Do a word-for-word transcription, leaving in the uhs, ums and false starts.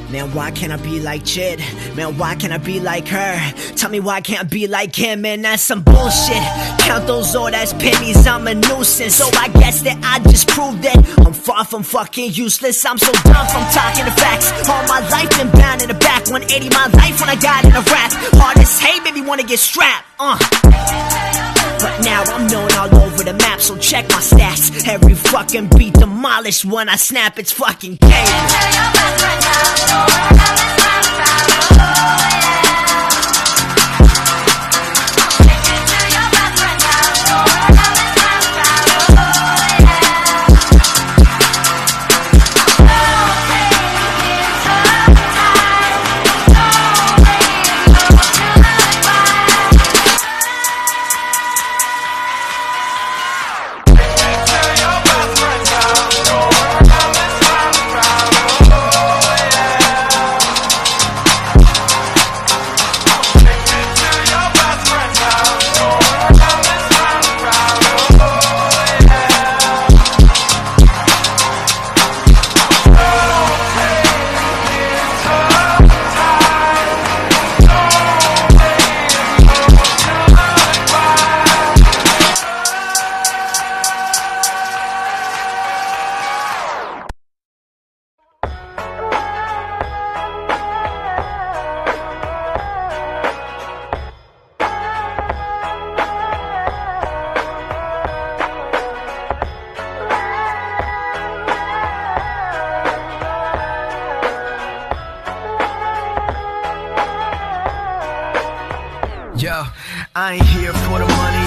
Man, why can't I be like Chid? Man, why can't I be like her? Tell me why can't I be like him? Man, that's some bullshit. Count those old ass pennies, I'm a nuisance. So I guess that I just proved that I'm far from fucking useless. I'm so done from talking the facts. All my life been bound in the back. one eighty my life when I got in a rap. Hard as hate, baby, wanna get strapped. Uh But now I'm known all over the map, so check my stats. Every fucking beat demolished when I snap, it's fucking chaos. Yo, I ain't here for the money,